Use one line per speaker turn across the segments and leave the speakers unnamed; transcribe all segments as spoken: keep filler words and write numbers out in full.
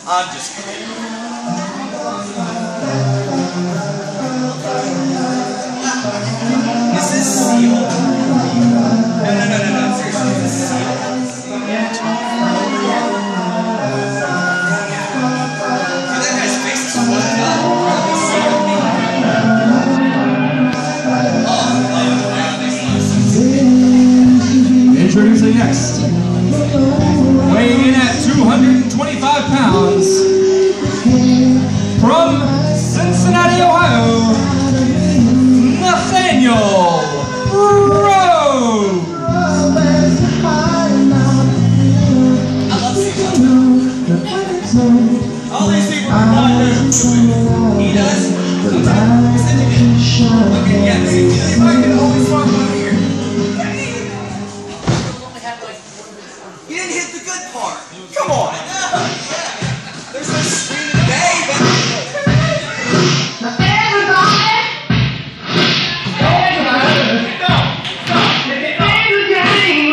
I'm just kidding. Is this Seal? No, no, no, no, no. Seriously, is this Seal? Yeah. Dude, that guy's face is flooded up.
Introducing next, weighing in at two hundred twenty-five pounds, from Cincinnati, Ohio, Nathaniel Rose.
I love Seal. All these people are not there. He does. Sometimes. Okay, yeah, see, if I can always walk over here. You didn't hit the good part. Come on. There's no screaming babe.
Everybody!
No. Stop.
It's the game!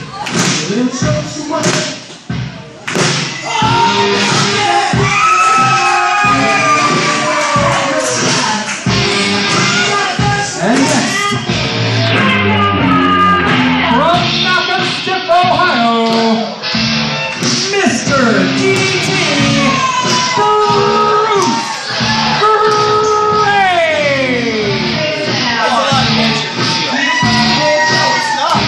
And next, from Knock'em-Stiff, Ohio, Mister D D T Bruce Gray.
That's a lot of nature for Seal. No, it's not.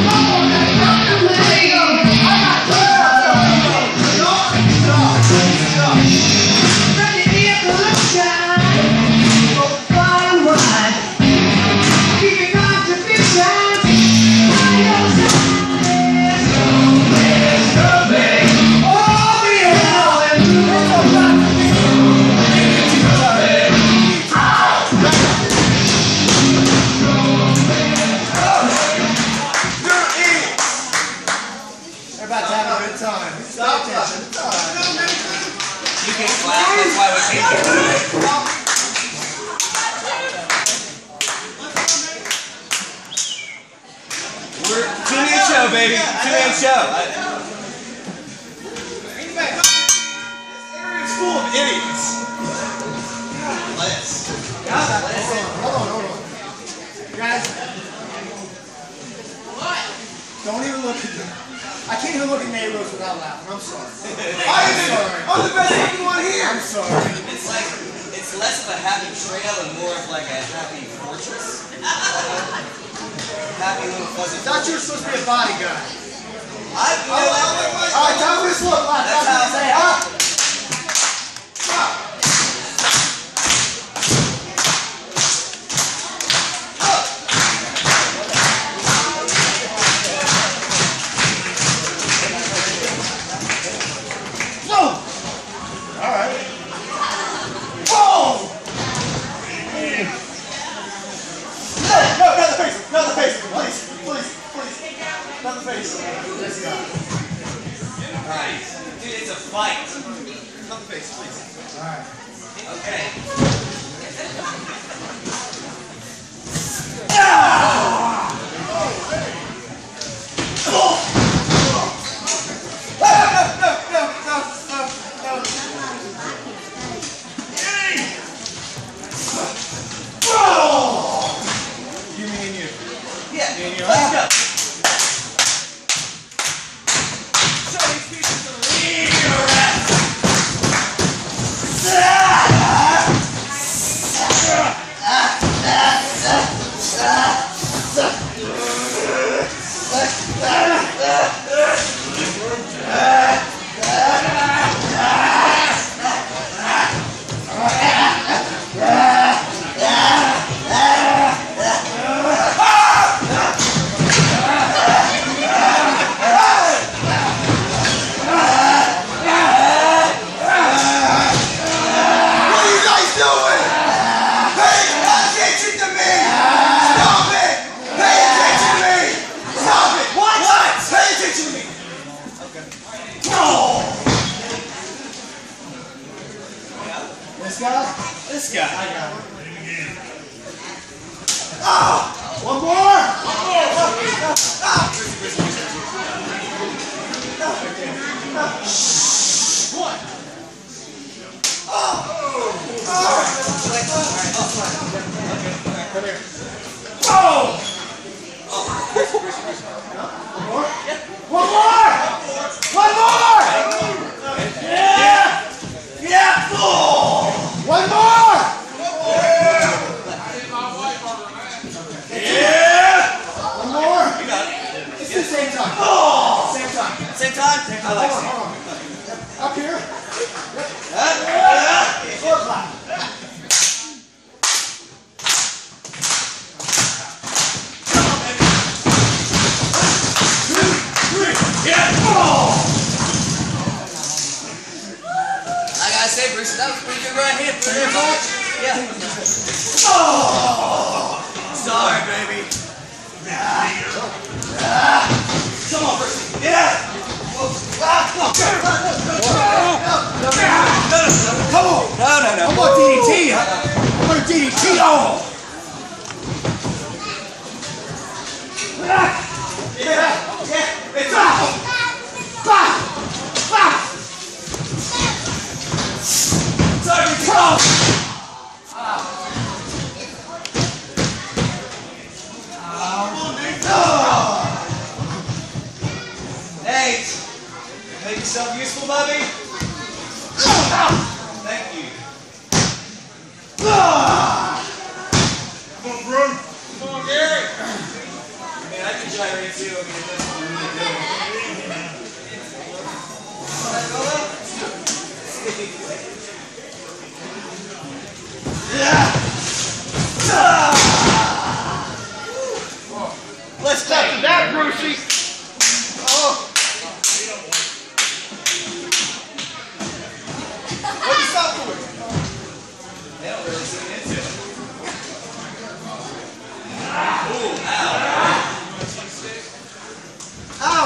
We're about to have a good time. Stop attention.
You can clap, that's why we came here. We're two-man show, baby. Two-man show. I, this area's full of idiots. Let's.
Hold on, hold on, hold on. Guys, don't even look at them. I can't even look at Nate Rose without laughing. I'm sorry. I'm sorry.
I'm the best looking one here.
I'm sorry.
It's like, it's less of a happy trail and more of like a happy fortress. Happy little fuzzy.
I thought you were supposed to be a bodyguard.
I, you know,
All right, time for this look.
That's how I say it.
Ah. Stop. Not the face. This guy.
Alright. Dude, it's a fight.
Not the face, please. Alright.
Okay.
Ah! Oh! No, no, no, no, no, no, no. Oh! You, me, and you.
Yeah.
Me and you.
Let's go.
This guy?
This guy.
I got it. Ah! One more! One more! Ah! One. Come here. Oh! One more? One more! One more! Yeah! Yeah! Oh! One more! Yeah! One more?
You got it.
It's the same time.
Oh!
Same time.
Same time? I like
Hold on,
it.
hold on. Up here.
Huh?
Four clap.
I gotta say, Bruce, that was a pretty good right hand. Put it in forward. Yeah. Oh! Sorry, baby. Ah. Ah. Come on, Bruce. Yeah. Ah. Come on.
Come on.
No, no, no.
I'm going to D D T. I'm going to D D T. Oh!
Yeah. Yeah. It's
Bah! Bah! Bah!
Sorry, Bruce. Come on. Nate, make yourself useful, Bobby. Thank you.
Come on, Bruce.
Come on, Gary. I mean, I can gyrate too. I mean, it doesn't really do it. Let's go.
That, Brucey.
Oh. What you stop for? They don't really seem into it. Ooh, ow. Ow!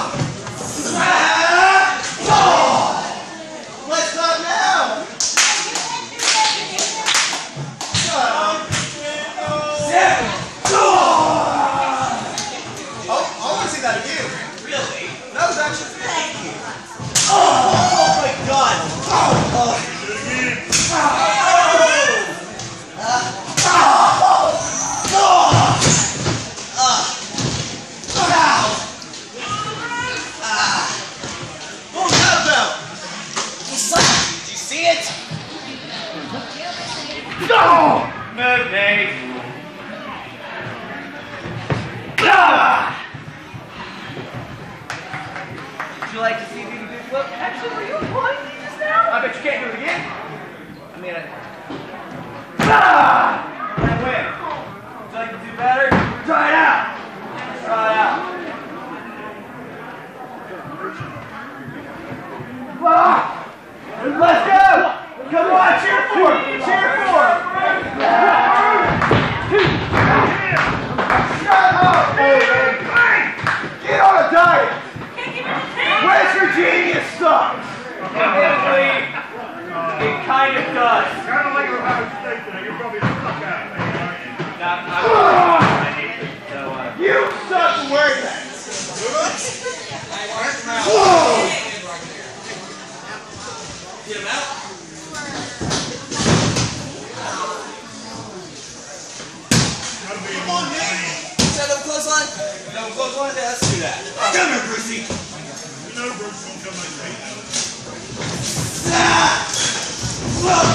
Ah! Oh! Let's stop now! Seven! Oh! I want to see that again. Really? That was actually thank you. Oh, oh my God! Oh! Oh!
Move, Nate. Ah!
Would you like to see me do flip? Actually, were you applying me just now?
I bet you can't do it again.
I mean, I,
Ah!
I win. Would you like to do better?
Try it out.
Try it out.
Ah! Let's go. Come on, cheer for it. Cheer for it. Shut up, baby. Get on a diet. Where's your genius stuff?
Admittedly, it kind of does.
Kind of like you're about to steak today. You're probably a suck out.
Not, I, I hate it. So, uh,
You suck where that.
get him out. Come on, Nate. Set up clothesline. No clothesline. Yeah, let's do that. Come here, Brucey.
You know Bruce won't come like that.
Ah! Whoa!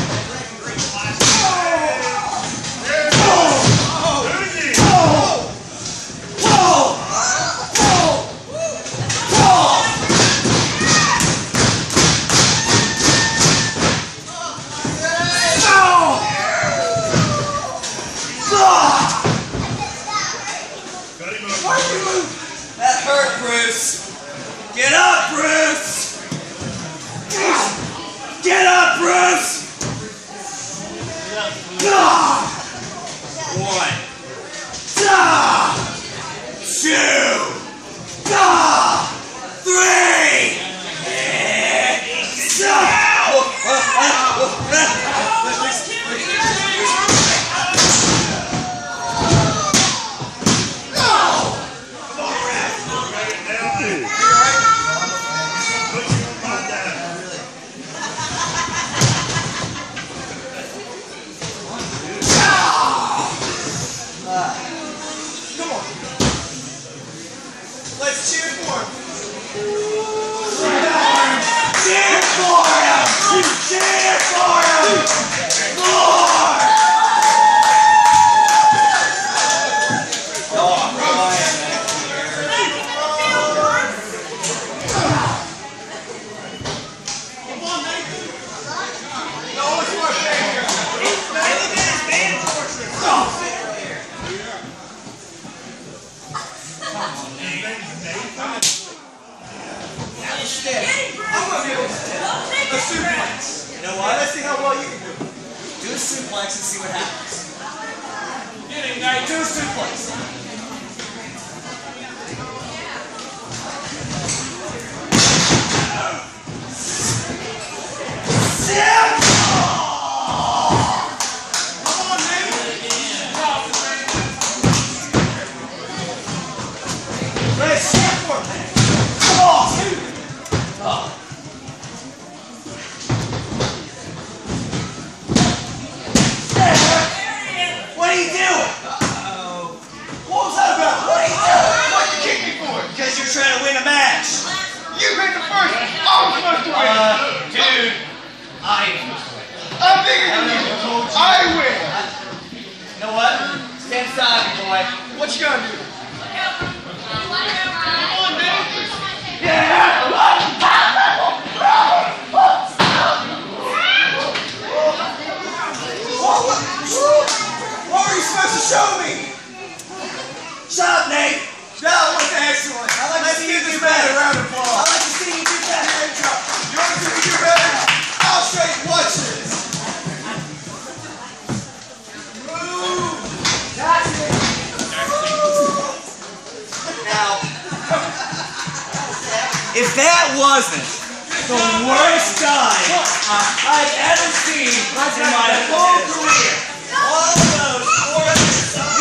That hurt, Bruce. Get up, Bruce. Get up, Bruce. One. Two. Three. You know what?
Let's see how well you can do.
Do a suplex and see what happens.
Get him, Nate.
Do a suplex. Trying to win a match.
You picked the first. I'm supposed to win.
Uh, dude, I am.
I'm bigger than you. I win.
You know what? Stand aside, boy.
What you gonna do?
What were you supposed to show me?
Shut up, Nate.
That was excellent. I like
Let's
to see
give
you
this
do better.
man a round of
I
applause.
like to see you do better. You want to see me do better? I'll show you. Watch this. Move. That's it.
Now, if that wasn't the worst dive I've ever seen in my whole career, all of those four hundred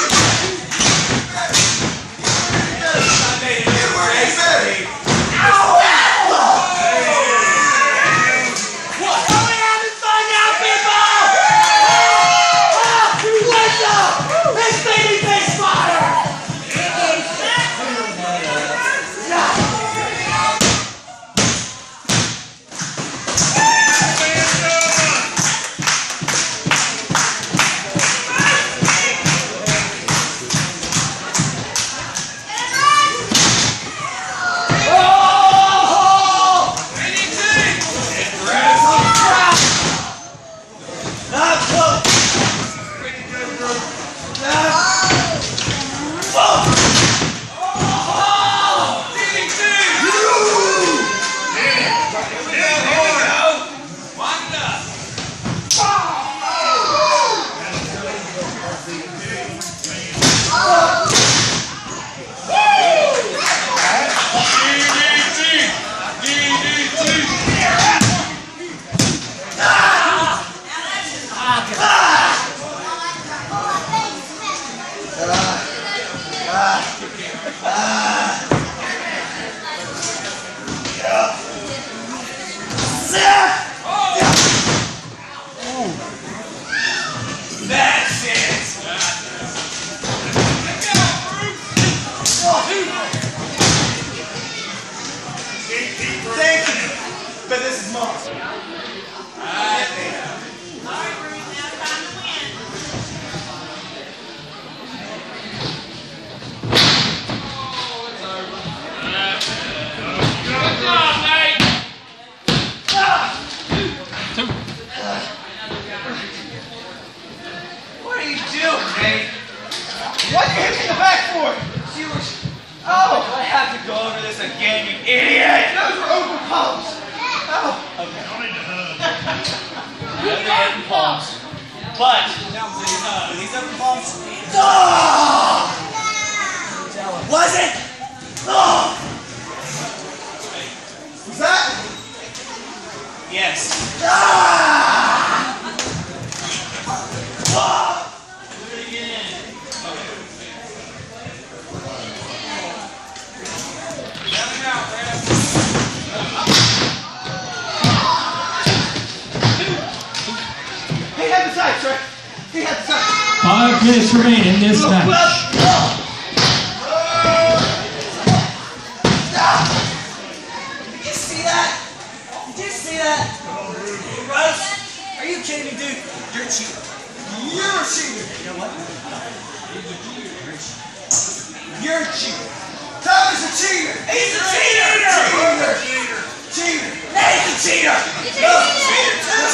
That's it! Thank you! But this is mine. I think.
Good job, Nate.
What are you doing, Nate?
What did you hit me in the back for?
You were... Oh, I have to go over this again, you idiot!
Those were open palms.
Oh, okay. I've been open palms. But, are these open palms? Oh! Was it? Oh!
Was that?
Yes. Ah! Oh!
He had the sights, right? He had the sights.
Five minutes remain in this match.
Did you see that? Did you see that? Russ, are you kidding me, dude? You're a cheater.
You're a cheater.
You know what?
You're a cheater. Tyler's a cheater.
He's a cheater!
Cheater. Cheater. Cheater.
Nate's a cheater!
No, cheater too.